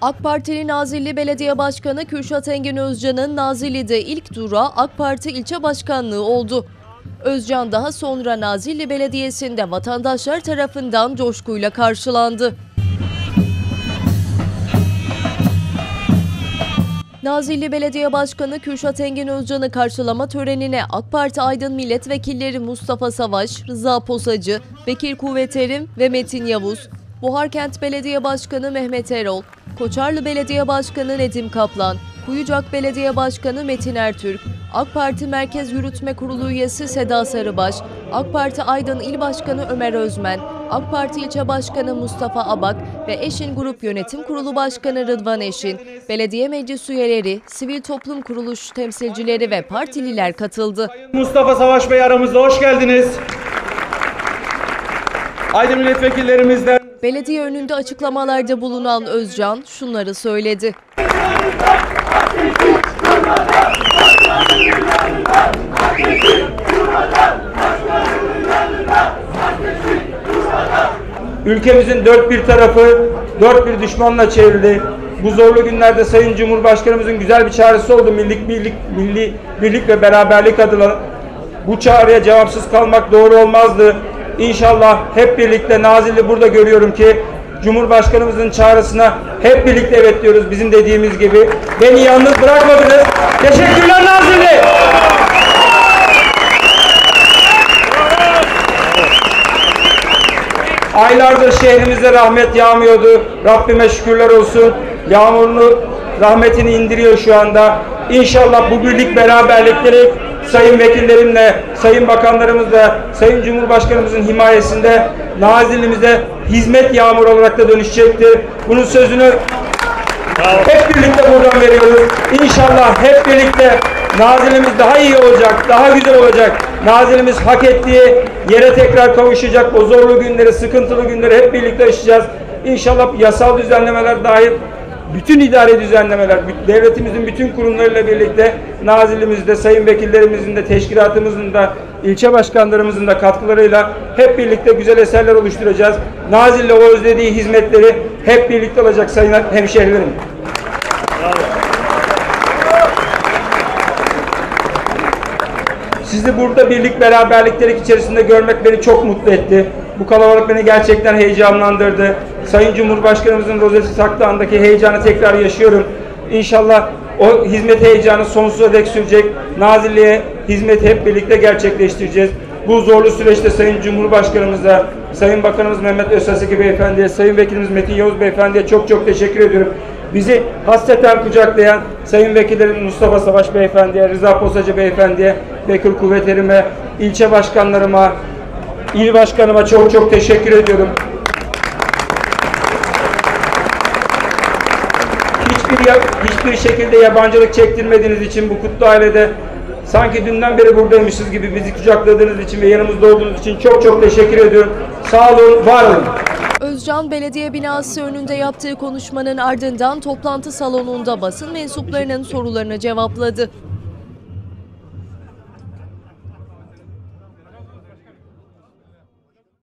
AK Partili Nazilli Belediye Başkanı Kürşat Engin Özcan'ın Nazilli'de ilk durağı AK Parti ilçe başkanlığı oldu. Özcan daha sonra Nazilli Belediyesi'nde vatandaşlar tarafından coşkuyla karşılandı. Nazilli Belediye Başkanı Kürşat Engin Özcan'ı karşılama törenine AK Parti Aydın Milletvekilleri Mustafa Savaş, Rıza Posacı, Bekir Kuvveterim ve Metin Yavuz, Buharkent Belediye Başkanı Mehmet Erol, Koçarlı Belediye Başkanı Nedim Kaplan, Kuyucak Belediye Başkanı Metin Ertürk, AK Parti Merkez Yürütme Kurulu üyesi Seda Sarıbaş, AK Parti Aydın İl Başkanı Ömer Özmen, AK Parti İlçe Başkanı Mustafa Abak ve Eşin Grup Yönetim Kurulu Başkanı Rıdvan Eşin, belediye meclis üyeleri, sivil toplum kuruluş temsilcileri ve partililer katıldı. Mustafa Savaş Bey aramızda, hoş geldiniz. Aydın milletvekillerimizden. Belediye önünde açıklamalarda bulunan Özcan şunları söyledi. Ülkemizin dört bir tarafı dört bir düşmanla çevrildi. Bu zorlu günlerde Sayın Cumhurbaşkanımızın güzel bir çağrısı oldu. Milli birlik ve beraberlik adına. Bu çağrıya cevapsız kalmak doğru olmazdı. İnşallah hep birlikte, Nazilli burada görüyorum ki Cumhurbaşkanımızın çağrısına hep birlikte evet diyoruz, bizim dediğimiz gibi. Beni yalnız bırakmadınız. Teşekkürler Nazilli. Aylardır şehrimize rahmet yağmıyordu. Rabbime şükürler olsun. Yağmurunu, rahmetini indiriyor şu anda. İnşallah bu birlik beraberlikleri sayın vekillerimle, sayın bakanlarımızla, sayın Cumhurbaşkanımızın himayesinde Nazilli'mize hizmet yağmuru olarak da dönüşecektir. Bunun sözünü hep birlikte buradan veriyoruz. İnşallah hep birlikte Nazilli'miz daha iyi olacak, daha güzel olacak. Nazilli'miz hak ettiği yere tekrar kavuşacak. O zorlu günleri, sıkıntılı günleri hep birlikte yaşayacağız. İnşallah yasal düzenlemeler dahil bütün idari düzenlemeler, devletimizin bütün kurumlarıyla birlikte Nazilli'mizde, sayın vekillerimizin de, teşkilatımızın da, ilçe başkanlarımızın da katkılarıyla hep birlikte güzel eserler oluşturacağız. Nazilli o özlediği hizmetleri hep birlikte olacak sayın hemşehrilerim. Sizi burada birlik beraberlikleri içerisinde görmek beni çok mutlu etti. Bu kalabalık beni gerçekten heyecanlandırdı. Sayın Cumhurbaşkanımızın rozeti taktığı andaki heyecanı tekrar yaşıyorum. İnşallah o hizmet heyecanı sonsuza dek sürecek. Nazilli'ye hizmeti hep birlikte gerçekleştireceğiz. Bu zorlu süreçte Sayın Cumhurbaşkanımıza, Sayın Bakanımız Mehmet Özsaseki Beyefendi'ye, Sayın Vekilimiz Metin Yavuz Beyefendi'ye çok çok teşekkür ediyorum. Bizi hasreten kucaklayan Sayın Vekillerim Mustafa Savaş Beyefendi'ye, Rıza Posacı Beyefendi'ye, Bekir Kuvveterim'e, ilçe başkanlarıma, il başkanıma çok çok teşekkür ediyorum. Hiçbir şekilde yabancılık çektirmediğiniz için, bu kutlu ailede sanki dünden beri buradaymışız gibi bizi kucakladığınız için ve yanımızda olduğunuz için çok çok teşekkür ediyorum. Sağ olun, var olun. Özcan belediye binası önünde yaptığı konuşmanın ardından toplantı salonunda basın mensuplarının sorularını cevapladı.